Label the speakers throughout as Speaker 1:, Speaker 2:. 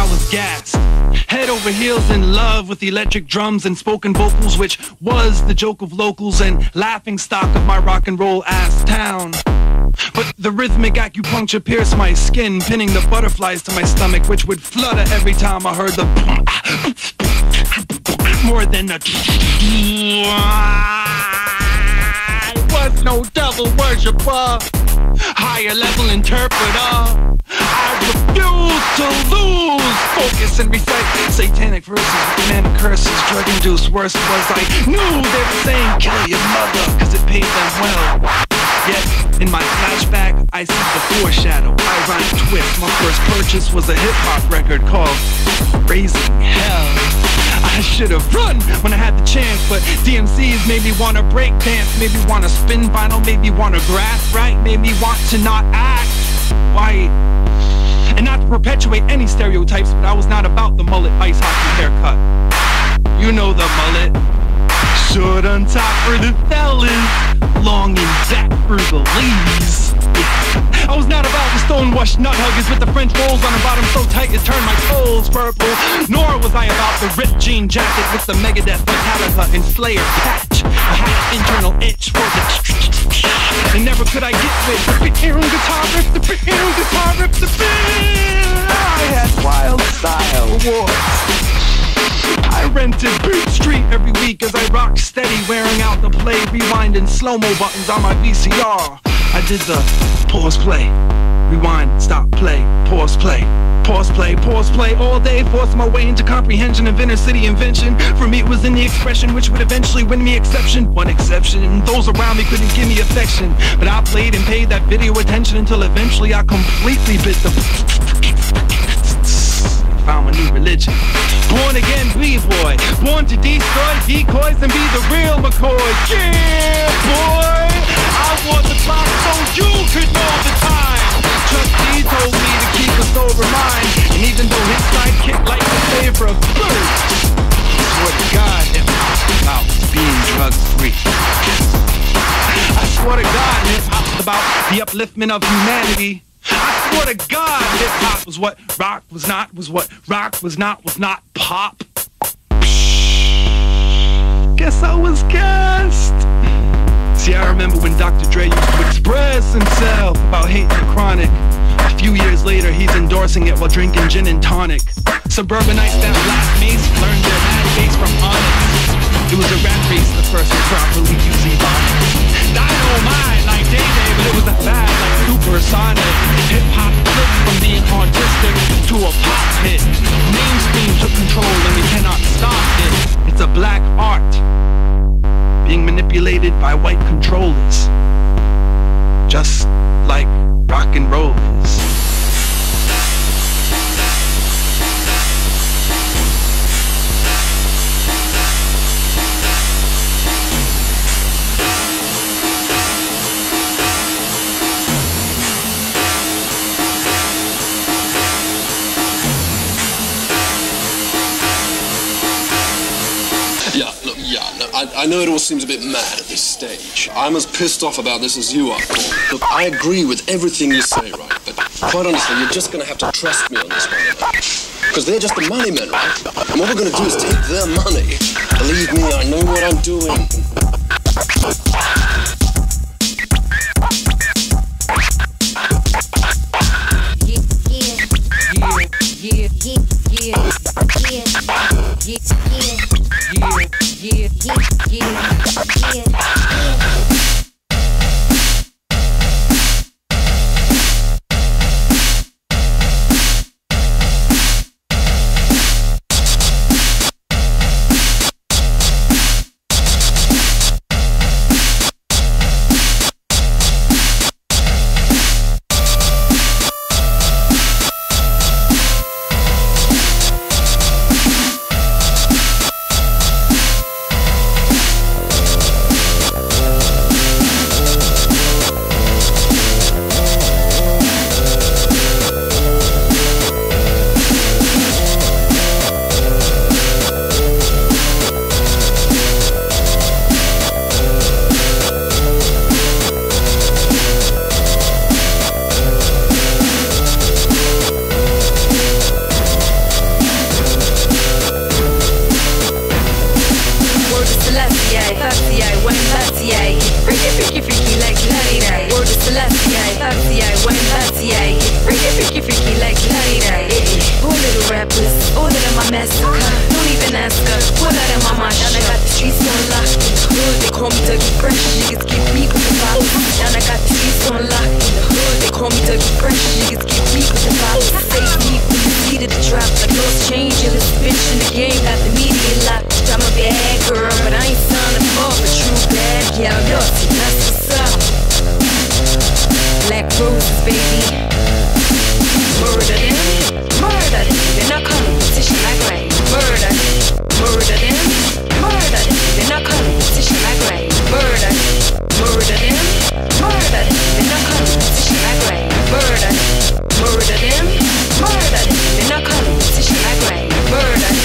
Speaker 1: I was gassed. Head over heels in love with electric drums and spoken vocals, which was the joke of locals and laughing stock of my rock and roll ass town. But the rhythmic acupuncture pierced my skin, pinning the butterflies to my stomach, which would flutter every time I heard the more than a I was no devil worshiper, higher level interpreter. I refuse to lose focus and recite satanic verses with man curses, drug induced. Worst was I knew they were saying kill your mother, cause it paid them well. Yet, in my flashback, I see the foreshadow, ironic twist. My first purchase was a hip-hop record called Raising Hell. I should have run when I had the chance, but DMCs made me want to break dance, made me want to spin vinyl, made me want to grasp right, made me want to not act white. And not to perpetuate any stereotypes, but I was not about the mullet ice hockey haircut. You know the mullet. Short on top for the fellas, long and back for the ladies. Yeah. I was not about the stonewashed nut huggers with the French rolls on the bottom so tight it turned my toes purple. Nor was I about the ripped jean jacket with the Megadeth, Metallica, and Slayer patch. I had an internal itch for the and never could I get with the big-air guitar riff, the big-air guitar riff, the big. I had wild style awards. I rented Beat Street every week as I rocked steady, wearing out the play, rewind, and slow-mo buttons on my VCR. I did the pause, play, rewind, stop, play, pause, play, pause, play, pause, play all day, forced my way into comprehension of inner city invention. For me it was in the expression which would eventually win me exception. One exception, and those around me couldn't give me affection, but I played and paid that video attention until eventually I completely bit the found my new religion. Born again B-boy, born to destroy decoys and be the real McCoy. Yeah, boy, I want the clock so you could know the time. Trustee told me to keep a sober mind, and even though his sidekick liked to favor a flirt, I swear to God, hip-hop's about being drug-free. I swear to God, hip-hop's about the upliftment of humanity. I swear to God, hip-hop was what rock was not, was what rock was not pop. Guess I was gassed. See, I remember when Dr. Dre used to express himself about hating the chronic. A few years later, he's endorsing it while drinking gin and tonic. Suburbanites that Black Mace learned their mad bass from Onyx. It was a rat race, the first to properly use Ebonics. Dynamite like Day-Day, but it was a fad like supersonic. Hip-hop flipped from being artistic to a pop hit. Mainstream took control and we cannot stop it. It's a black art being manipulated by white controllers, just like rock and roll is.
Speaker 2: I know it all seems a bit mad at this stage. I'm as pissed off about this as you are. Look, I agree with everything you say, right? But quite honestly, you're just gonna have to trust me on this one, you know? Because they're just the money men, right? And what we're gonna do is take their money. Believe me, I know what I'm doing.
Speaker 3: Freaky like Lila. All little rappers, all of them are massacre. Don't even ask her, all of them are my shit. I got the streets on lock. Hood, they call me Dougie Fresh. Niggas get me with the bottles. And I got the streets on lock. Hood, they call me Dougie Fresh. Niggas get me with the bottles. Save me from the seat of the drop. Like lost change in this bitch in the game. Got the media locked. I'm a bad girl, but I ain't signing for a true bad gal. Lost, that's what's up. Black roses, baby. Murder them, then I come competition like rain. Murder them, then I come competition like rain. Murder them, then I come competition like rain. Murder them, then I come competition like rain. Murder.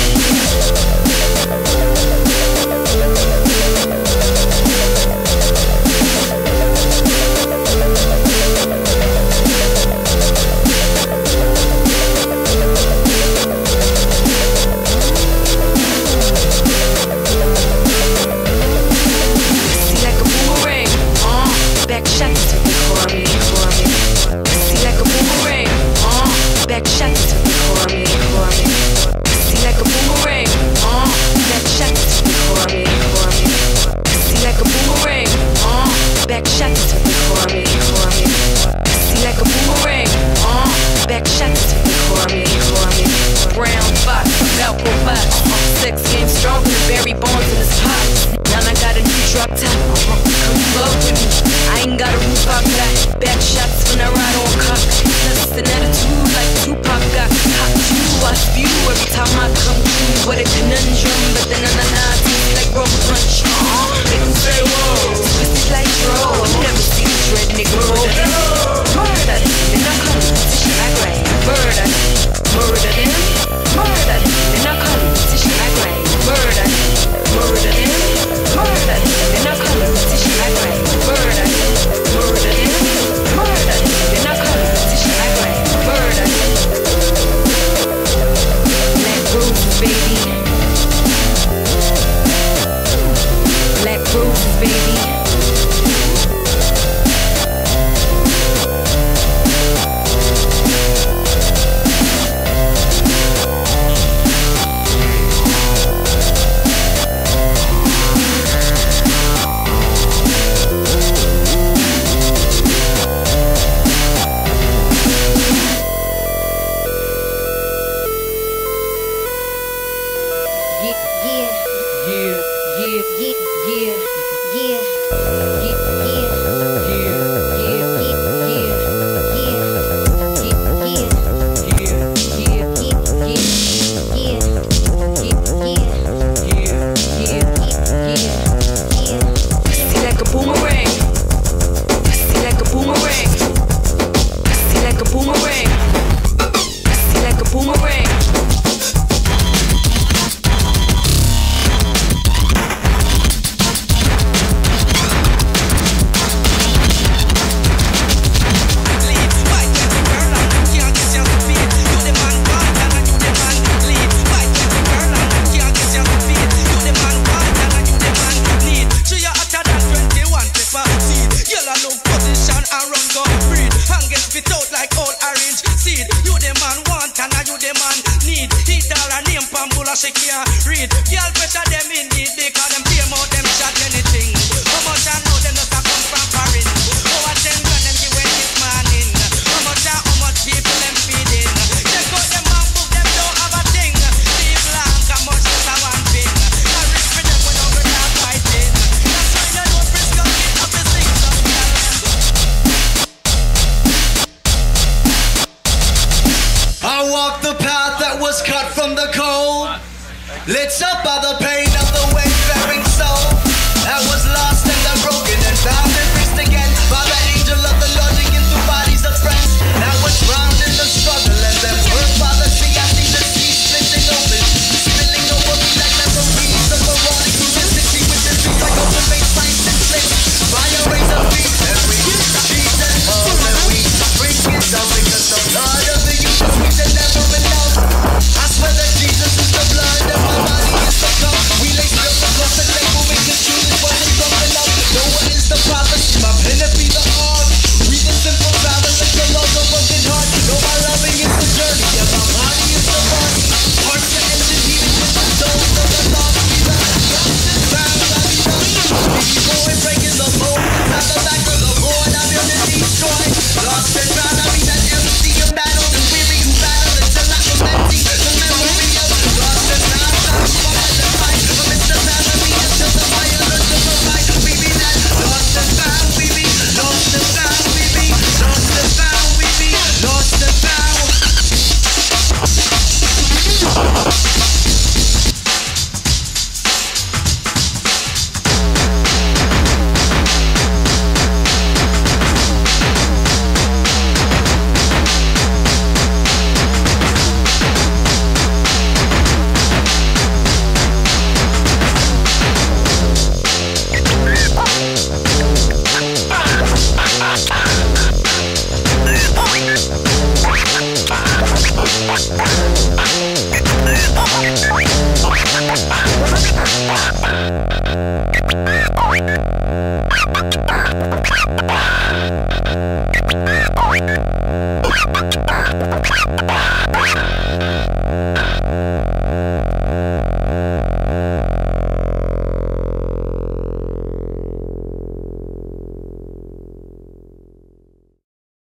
Speaker 4: Lit up by the pain of the wayfaring soul that was lost and unbroken and found in